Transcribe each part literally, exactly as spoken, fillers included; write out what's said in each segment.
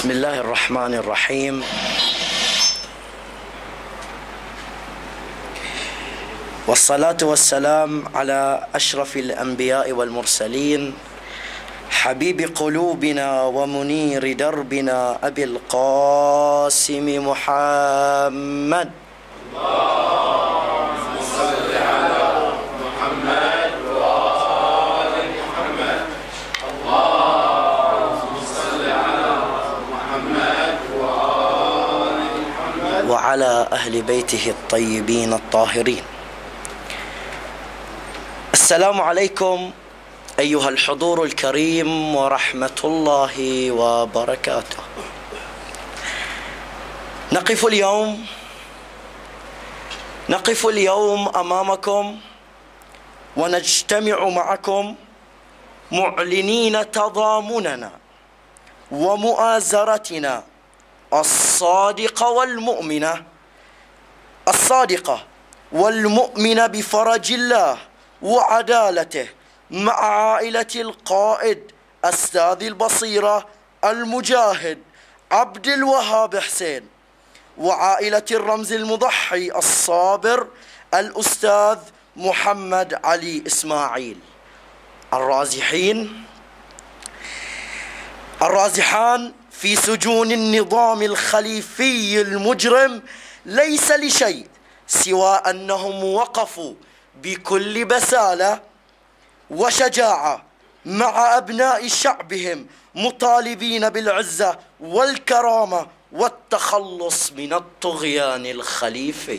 بسم الله الرحمن الرحيم. والصلاة والسلام على أشرف الأنبياء والمرسلين حبيب قلوبنا ومنير دربنا أبي القاسم محمد. اللهم صل على محمد وآل محمد. اللهم صل على محمد وآل محمد وعلى أهل بيته الطيبين الطاهرين. السلام عليكم أيها الحضور الكريم ورحمة الله وبركاته. نقف اليوم نقف اليوم أمامكم ونجتمع معكم معلنين تضامننا ومؤازرتنا الصادقة والمؤمنة الصادقة والمؤمنة بفرج الله وعدالته مع عائلة القائد أستاذ البصيرة المجاهد عبد الوهاب حسين، وعائلة الرمز المضحي الصابر الأستاذ محمد علي إسماعيل. الرازحين الرازحان في سجون النظام الخليفي المجرم ليس لشيء سوى أنهم وقفوا بكل بسالة وشجاعة مع أبناء شعبهم مطالبين بالعزة والكرامة والتخلص من الطغيان الخليفي.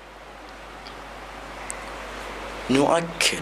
نؤكد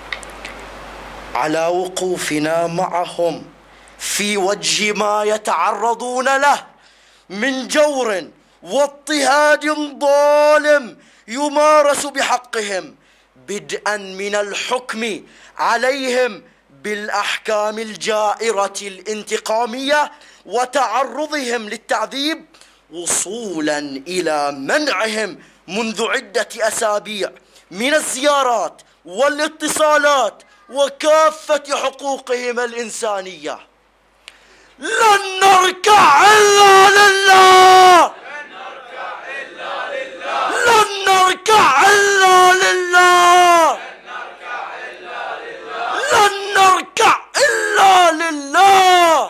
على وقوفنا معهم في وجه ما يتعرضون له من جور واضطهاد ظالم يمارس بحقهم، بدءا من الحكم عليهم بالأحكام الجائرة الانتقامية وتعرضهم للتعذيب، وصولا إلى منعهم منذ عدة أسابيع من الزيارات والاتصالات وكافة حقوقهم الإنسانية. لن نركع إلا لله، لن نركع إلا لله، لن نركع إلا لله، لن نركع إلا لله.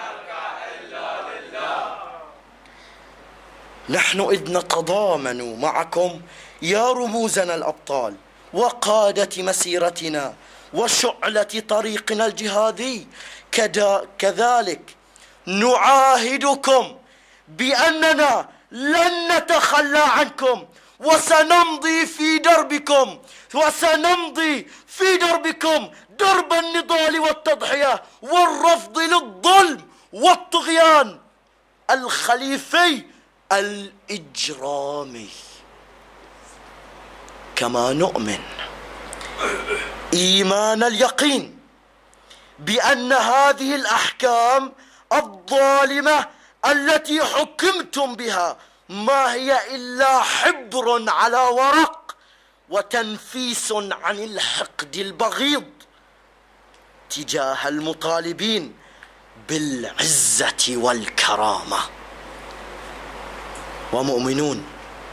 نحن إذ نتضامن معكم يا رموزنا الأبطال وقادة مسيرتنا وشعلة طريقنا الجهادي، كذلك نعاهدكم بأننا لن نتخلى عنكم وسنمضي في دربكم وسنمضي في دربكم درب النضال والتضحية والرفض للظلم والطغيان الخليفي الإجرامي. كما نؤمن إيمان اليقين بأن هذه الأحكام الظالمة التي حكمتم بها ما هي إلا حبر على ورق وتنفيس عن الحقد البغيض تجاه المطالبين بالعزة والكرامة. ومؤمنون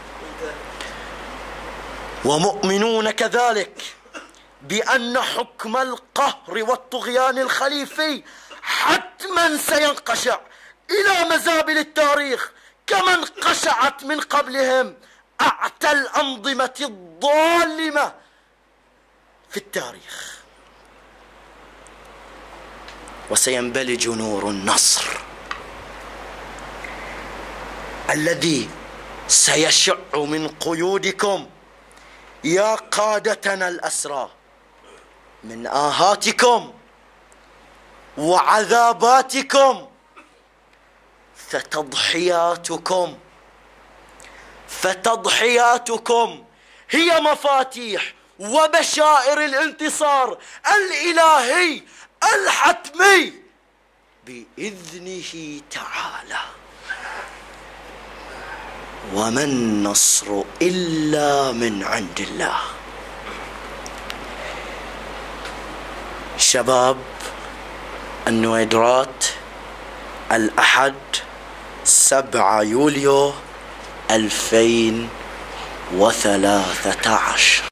ومؤمنون كذلك بأن حكم القهر والطغيان الخليفي حتما سينقشع إلى مزابل التاريخ كما انقشعت من قبلهم أعتى الأنظمة الظالمة في التاريخ. وسينبلج نور النصر الذي سيشع من قيودكم يا قادتنا الأسرى من آهاتكم وعذاباتكم، فتضحياتكم فتضحياتكم هي مفاتيح وبشائر الانتصار الإلهي الحتمي بإذنه تعالى. وما النصر إلا من عند الله. شباب النويدرات الأحد سبعة يوليو ألفين وثلاثة عشر.